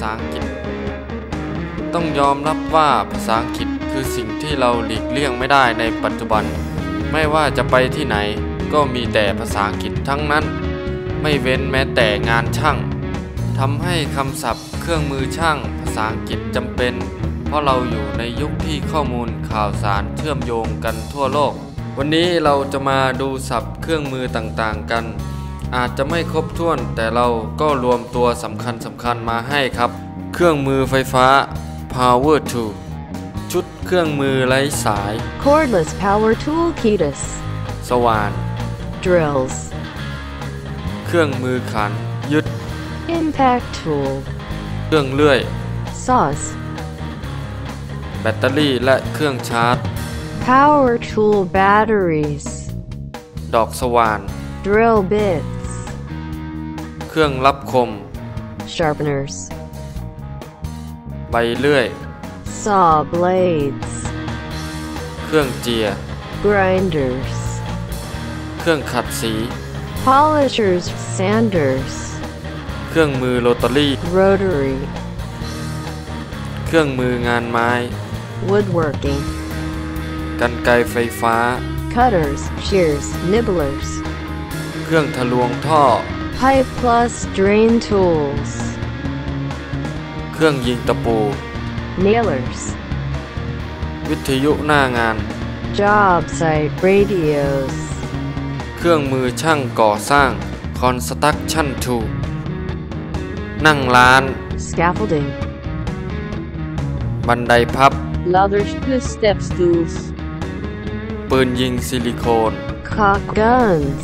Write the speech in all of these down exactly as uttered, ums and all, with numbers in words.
าอังกฤษต้องยอมรับว่าภาษาอังกฤษคือสิ่งที่เราหลีกเลี่ยงไม่ได้ในปัจจุบันไม่ว่าจะไปที่ไหนก็มีแต่ภาษาอังกฤษทั้งนั้นไม่เว้นแม้แต่งานช่างทำให้คำศัพท์เครื่องมือช่างภาษาอังกฤษจำเป็นเพราะเราอยู่ในยุคที่ข้อมูลข่าวสารเชื่อมโยงกันทั่วโลกวันนี้เราจะมาดูศัพท์เครื่องมือต่างๆกันอาจจะไม่ครบถ้วนแต่เราก็รวมตัวสำคัญสำคัญมาให้ครับเครื่องมือไฟฟ้า power tool ชุดเครื่องมือไร้สาย cordless power tool keys สว่าน drills เครื่องมือขันยึด impact tool เครื่องเลื่อย saws แบตเตอรี่และเครื่องชาร์จ power tool batteries ดอกสว่าน drill bits เครื่องรับคม sharpeners ใบเลื่อย saw blades เครื่องเจีย grinders เครื่องขัดสี polishers sanders เครื่องมือโรตารี่ rotary เครื่องมืองานไม้ woodworking กรรไกรไฟฟ้า cutters shears nibblers เครื่องทะลวงท่อ pipe plus drain tools เครื่องยิงตะปู nailers วิทยุหน้างาน job site radios เครื่องมือช่างก่อสร้าง construction tool นั่งร้าน scaffolding บันไดพับ ladders plus step stools ปืนยิงซิลิโคน caulk guns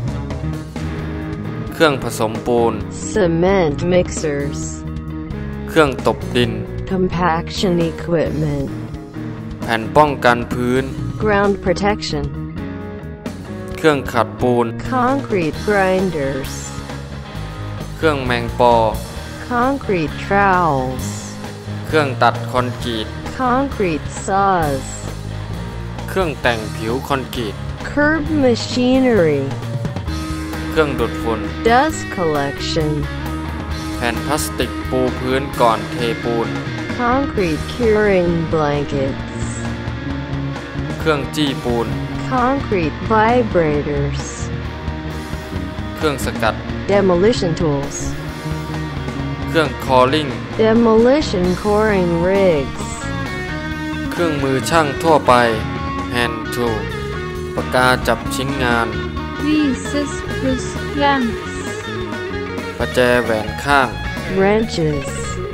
เครื่องผสมปูน cement mixers เครื่องตบดิน compaction equipment แผ่นป้องกันพื้น ground protection เครื่องขัดปูน concrete grinders เครื่องแมงปอ concrete trowels เครื่องตัดคอนกรีต concrete saws เครื่องแต่งผิวคอนกรีต curb machinery เครื่องดูดฝุ่น dust collection แผ่นพลาสติกปูพื้นก่อนเทปูน concrete curing blankets เครื่องจี้ปูน concrete vibrators เครื่องสกัด demolition tools เครื่องคอลิ่ง demolition coring rigs เครื่องมือช่างทั่วไป hand tool ปากกาจับชิ้นงาน pieces plus clamps ประแจแหวนข้าง wrenches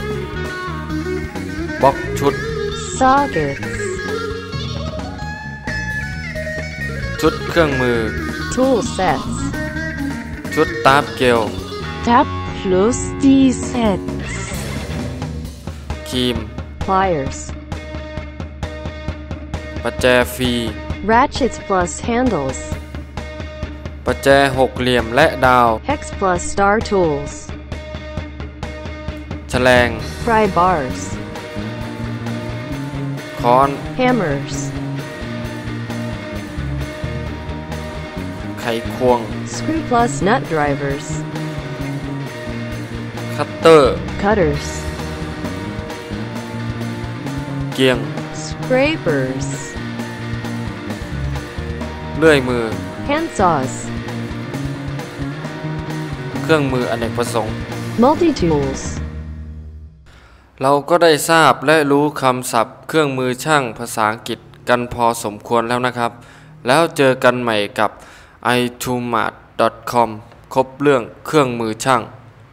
บล็อกชุด sockets ชุดเครื่องมือ tool sets ชุดตาร์ปเกล tap plus tea sets ครีม pliers ประแจฟรี ratchets plus handles ประแจหกเหลี่ยมและดาว hex plus star tools แฉลง pry bars ค้อน hammers ไขควง screw plus nut drivers คัตเตอร์ cutters เกียง scrapers เลื่อยมือ hand saws เครื่องมืออเนกประสงค์ multi-tools เราก็ได้ทราบและรู้คำศัพท์เครื่องมือช่างภาษาอังกฤษกันพอสมควรแล้วนะครับแล้วเจอกันใหม่กับ ไอ ทู มาร์ท ดอท คอม ครบเรื่องเครื่องมือช่าง